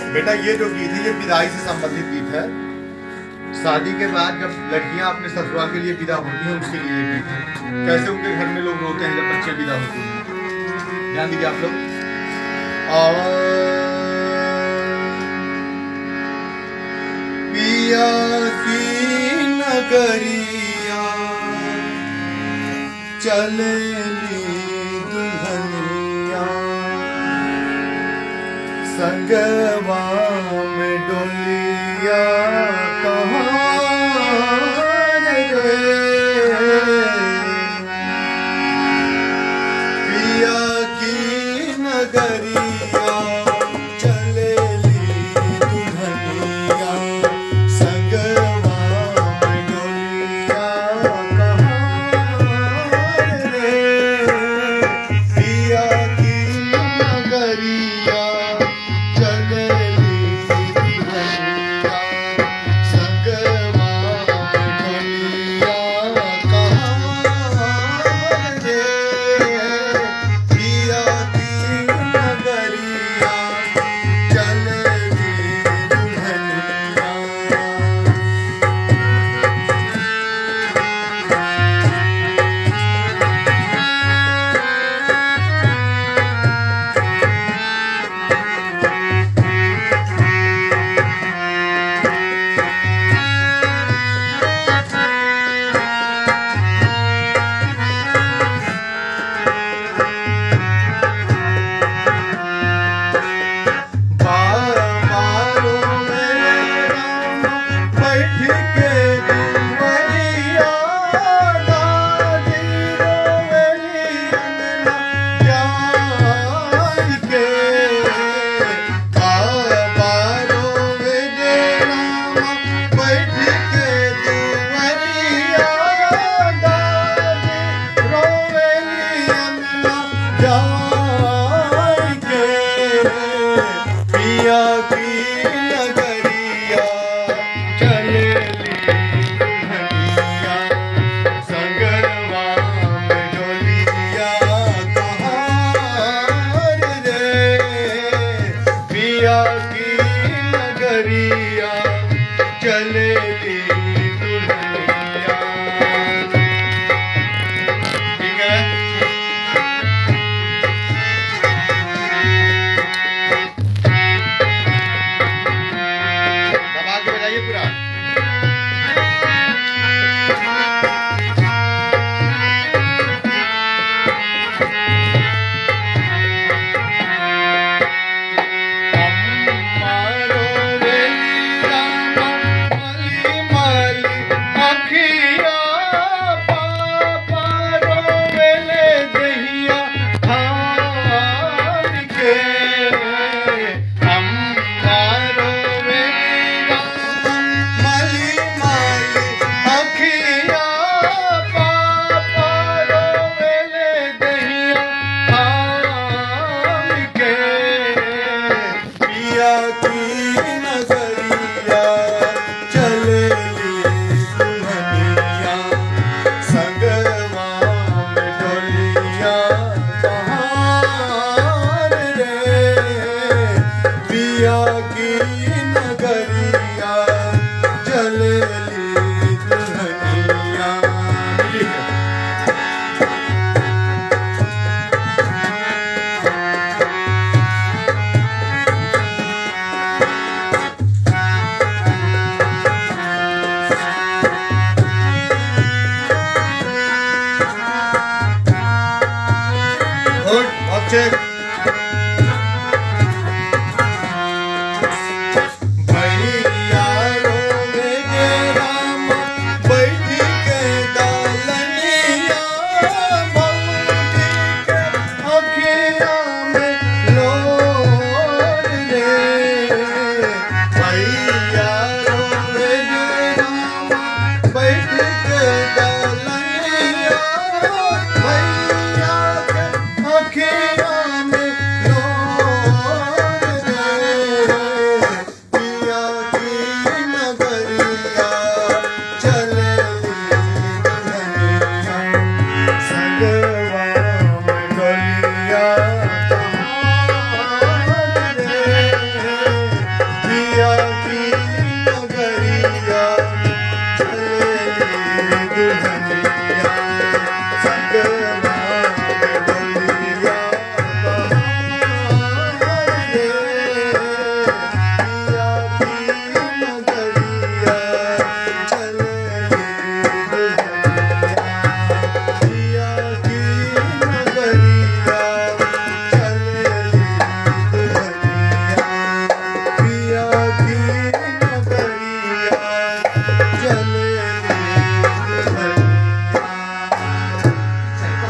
बेटा ये जो गीत है ये विदाई से संबंधित गीत है। शादी के बाद जब लड़कियां अपने ससुराल के लिए विदा होती हैं उसके लिए ये गीत है। कैसे उनके घर में लोग रोते हैं जब बच्चे विदा होते हैं। ध्यान दीजिए आप लोग। पिया की नगरिया चलेली दुल्हनिया संगवा में डोलिया कहाँ रे। पिया की नगरिया चलेली दुल्हनिया संगवा में डोलिया कहाँ रे। पिया की नगरिया की